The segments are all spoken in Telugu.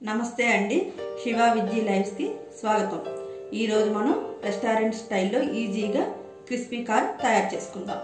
నమస్తే అండి, శివ విద్య లైఫ్స్ కి స్వాగతం। ఈ రోజు మనం రెస్టారెంట్ స్టైల్లో ఈజీగా క్రిస్పీ కార్న్ తయారు చేసుకుందాం।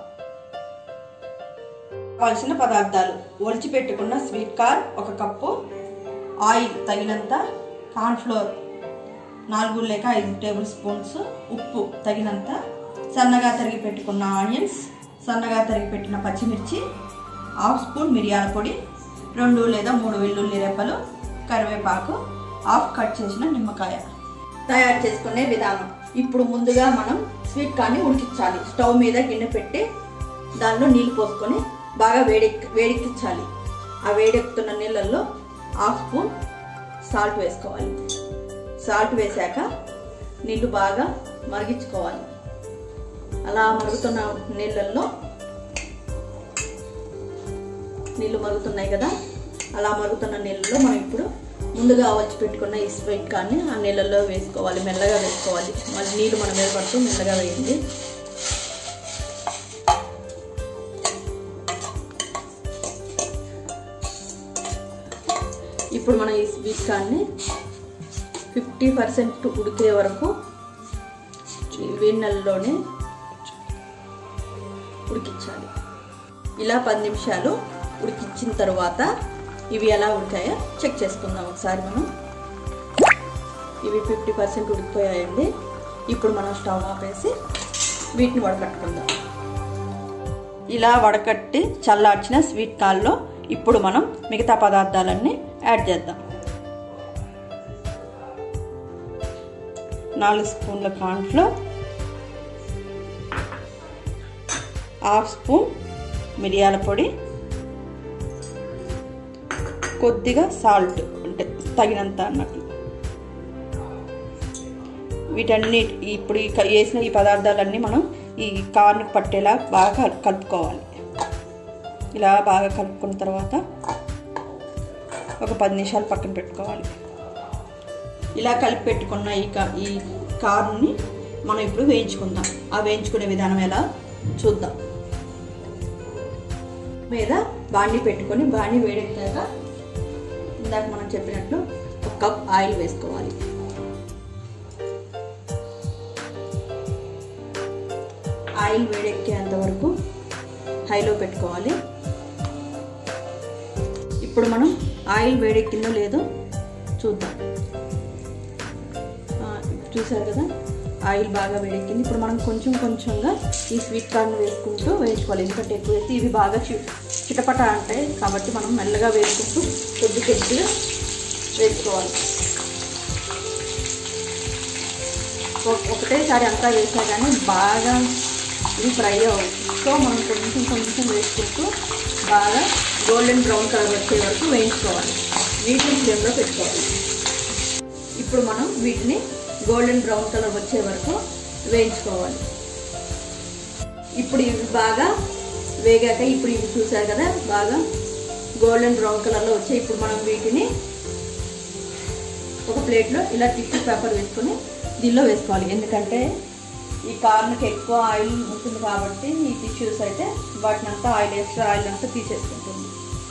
కావాల్సిన పదార్థాలు: ఒలిచి పెట్టుకున్న స్వీట్ కార్న్ 1 కప్పు, ఆయిల్ తగినంత, కార్న్ ఫ్లోర్ 4 లేక 5 టేబుల్ స్పూన్స్, ఉప్పు తగినంత, సన్నగా తరిగి పెట్టుకున్న ఆనియన్స్, సన్నగా తరిగి పెట్టిన పచ్చిమిర్చి, 1/2 స్పూన్ మిరియాల పొడి, 2 లేదా 3 వెల్లుల్లి రెబ్బలు, కరివేపాకు, 1/2 కట్ చేసిన నిమ్మకాయ। తయారు చేసుకునే విధానం: ఇప్పుడు ముందుగా మనం స్వీట్ కార్న్ని ఉడికించాలి। స్టవ్ మీద గిన్నె పెట్టి దానిలో నీళ్లు పోసుకొని బాగా వేడెక్కించాలి। ఆ వేడెక్కుతున్న నీళ్ళల్లో 1/2 స్పూన్ సాల్ట్ వేసుకోవాలి। సాల్ట్ వేసాక నీళ్లు బాగా మరిగించుకోవాలి। అలా మరుగుతున్న నీళ్ళల్లో నీళ్లు మరుగుతున్నాయి కదా, అలా మరుగుతున్న నీళ్ళలో మనం ఇప్పుడు ముందుగా వచ్చి పెట్టుకున్న ఈ స్వీట్ కార్న్ని ఆ నీళ్ళల్లో వేసుకోవాలి। మెల్లగా వేసుకోవాలి, మళ్ళీ నీళ్ళు మన మీద పడుతూ మెల్లగా వేయండి। ఇప్పుడు మనం ఈ స్వీట్ కార్న్ని 50% ఉడికే వరకు వేడి నీళ్ళలోనే ఉడికించాలి। ఇలా 10 నిమిషాలు ఉడికించిన తర్వాత ఇవి ఎలా ఉడికాయో చెక్ చేసుకుందాం ఒకసారి మనం। ఇవి 50% ఉడికిపోయాయండి। ఇప్పుడు మనం స్టవ్ ఆపేసి వీటిని వడకట్టుకుందాం। ఇలా వడకట్టి చల్లార్చిన స్వీట్ కార్న్లో ఇప్పుడు మనం మిగతా పదార్థాలన్నీ యాడ్ చేద్దాం। 4 స్పూన్ల కార్న్ ఫ్లోర్, 1/2 స్పూన్ మిరియాల పొడి, కొద్దిగా సాల్ట్ అంటే తగినంత అన్నట్లు। వీటన్నిటి ఇప్పుడు వేసిన ఈ పదార్థాలన్నీ మనం ఈ కార్న్కి పట్టేలా బాగా కలుపుకోవాలి। ఇలా బాగా కలుపుకున్న తర్వాత ఒక 10 నిమిషాలు పక్కన పెట్టుకోవాలి। ఇలా కలిపి పెట్టుకున్న ఈ కార్న్ని మనం ఇప్పుడు వేయించుకుందాం। ఆ వేయించుకునే విధానం ఎలా చూద్దాం। మీద బాండి పెట్టుకొని బాండి వేడెక్కాక ఇందాక మనం చెప్పినట్లు 1 కప్ ఆయిల్ వేసుకోవాలి। ఆయిల్ వేడెక్కేంత వరకు హైలో పెట్టుకోవాలి। ఇప్పుడు మనం ఆయిల్ వేడెక్కిందో లేదో చూద్దాం। చూసారు కదా, ఆయిల్ బాగా వేడెక్కింది। ఇప్పుడు మనం కొంచెం కొంచెంగా ఈ స్వీట్ కార్న్ వేసుకుంటూ వేయించుకోవాలి, ఎందుకంటే ఎక్కువ వేస్తే ఇవి బాగా చిటపట అంటాయి కాబట్టి మనం మెల్లగా వేసుకుంటూ కొద్దిగా వేసుకోవాలి। ఒకటేసారి అంతా వేసా కానీ బాగా ఇది ఫ్రై అవ్వాలి। సో మనం కొంచెం కొంచెం వేసుకుంటూ బాగా గోల్డెన్ బ్రౌన్ కలర్ వచ్చే వరకు వేయించుకోవాలి, మీడియం ఫ్లేమ్లో పెట్టుకోవాలి। ఇప్పుడు మనం వీటిని గోల్డెన్ బ్రౌన్ కలర్ వచ్చే వరకు వేయించుకోవాలి। ఇప్పుడు ఇవి బాగా వేగాక ఇప్పుడు ఇవి చూసారు కదా బాగా గోల్డెన్ బ్రౌన్ కలర్లో వచ్చాయి। ఇప్పుడు మనం వీటిని ఒక ప్లేట్లో ఇలా టిష్యూ పేపర్ వేసుకొని దీనిలో వేసుకోవాలి, ఎందుకంటే ఈ కార్న్కి ఎక్కువ ఆయిల్ ఉంటుంది కాబట్టి ఈ టిష్యూస్ అయితే వాటినంతా ఎక్స్ట్రా ఆయిల్ అంతా తీసేసుకుంటుంది।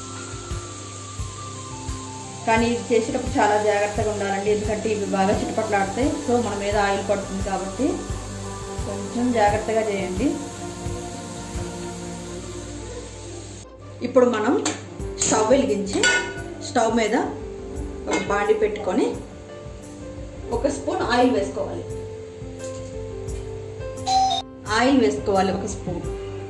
కానీ ఇది చేసేటప్పుడు చాలా జాగ్రత్తగా ఉండాలండి, ఎందుకంటే ఇవి బాగా చిటపట్లాడతాయి। సో మన మీద ఆయిల్ పడుతుంది కాబట్టి కొంచెం జాగ్రత్తగా చేయండి। ఇప్పుడు మనం స్టవ్ వెలిగించి స్టవ్ మీద ఒక బాండి పెట్టుకొని 1 స్పూన్ ఆయిల్ వేసుకోవాలి। ఆయిల్ వేసుకోవాలి 1 స్పూన్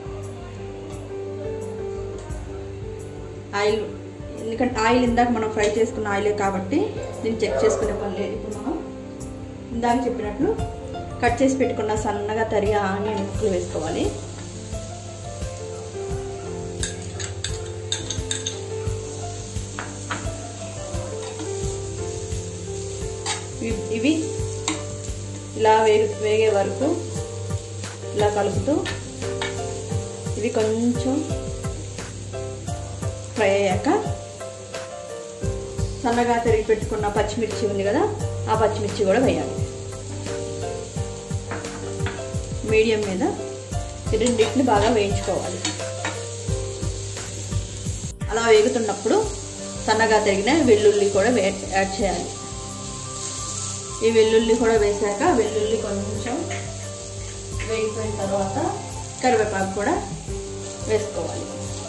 ఆయిల్, ఎందుకంటే ఆయిల్ ఇందాక మనం ఫ్రై చేసుకున్న ఆయిలే కాబట్టి నేను చెక్ చేసుకునే పని లేదు। ఇప్పుడు మనం ఇందాక చెప్పినట్లు కట్ చేసి పెట్టుకున్న సన్నగా తరిగి ఆనియన్ ముక్కలు వేసుకోవాలి। ఇవి ఇలా వేగే వరకు ఇలా కలుపుతూ ఇవి కొంచెం ఫ్రై అయ్యాక సన్నగా తరిగి పెట్టుకున్న పచ్చిమిర్చి ఉంది కదా, ఆ పచ్చిమిర్చి కూడా వేయాలి। మీడియం మీద రెండింటిని బాగా వేయించుకోవాలి। అలా వేగుతున్నప్పుడు సన్నగా తరిగిన వెల్లుల్లి కూడా యాడ్ చేయాలి. ఈ వెల్లుల్లి కూడా వేసాక వెల్లుల్లి కొంచెం వేగిపోయిన తర్వాత కరివేపాకు కూడా వేసుకోవాలి.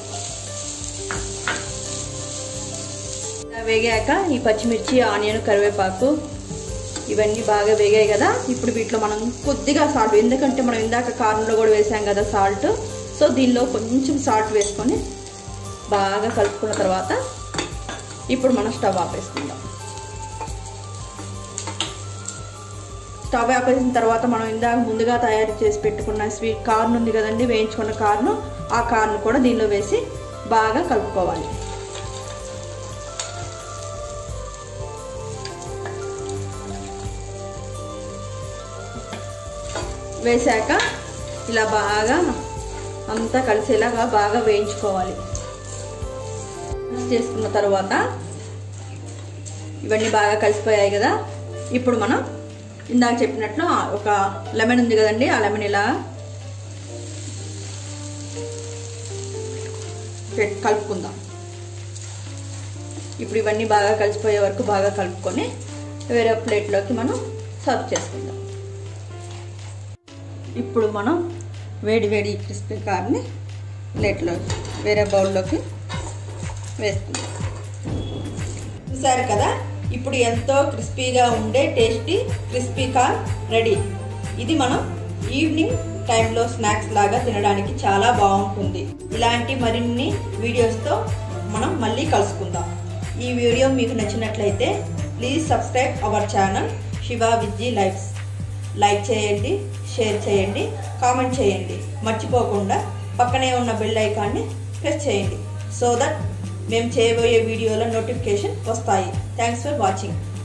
వేగాక ఈ పచ్చిమిర్చి, ఆనియన్, కరివేపాకు ఇవన్నీ బాగా వేగాయి కదా. ఇప్పుడు వీటిలో మనం కొద్దిగా సాల్ట్, ఎందుకంటే మనం ఇందాక కారంలో కూడా వేసాం కదా సాల్ట్, సో దీనిలో కొంచెం సాల్ట్ వేసుకొని బాగా కలుపుకున్న తర్వాత ఇప్పుడు మనం స్టవ్ ఆపేసుకుందాం. స్టవ్ ఆపేసిన తర్వాత మనం ఇందాక ముందుగా తయారు చేసి పెట్టుకున్న స్వీట్ కార్న్ ఉంది కదండి, వేయించుకున్న కార్న్, ఆ కార్న్ కూడా దీనిలో వేసి బాగా కలుపుకోవాలి. వేసాక ఇలా బాగా అంతా కలిసేలాగా బాగా వేయించుకోవాలి. చేసుకున్న తర్వాత ఇవన్నీ బాగా కలిసిపోయాయి కదా. ఇప్పుడు మనం ఇందాక చెప్పినట్లు ఒక లెమన్ ఉంది కదండి, ఆ లెమన్ ఇలా కలుపుకుందాం. ఇప్పుడు ఇవన్నీ బాగా కలిసిపోయే వరకు బాగా కలుపుకొని వేరే ప్లేట్లోకి మనం సర్వ్ చేసుకుందాం. ఇప్పుడు మనం వేడి వేడి క్రిస్పీ కార్న్ని ప్లేట్లో వేరే బౌల్లోకి వేసుకుందాం. చూసారు కదా, ఇప్పుడు ఎంతో క్రిస్పీగా ఉండే టేస్టీ క్రిస్పీ కార్న్ రెడీ. ఇది మనం ఈవినింగ్ టైంలో స్నాక్స్ లాగా తినడానికి చాలా బాగుంటుంది. ఇలాంటి మరిన్ని వీడియోస్తో మనం మళ్ళీ కలుసుకుందాం. ఈ వీడియో మీకు నచ్చినట్లయితే please subscribe our channel Shiva Vijji lifes. Like చేయండి, షేర్ చేయండి, కామెంట్ చేయండి. మర్చిపోకుండా పక్కనే ఉన్న బెల్ ఐకాన్ని ప్రెస్ చేయండి, సో దట్ మేము చేయబోయే వీడియోల నోటిఫికేషన్ వస్తాయి. Thanks for watching.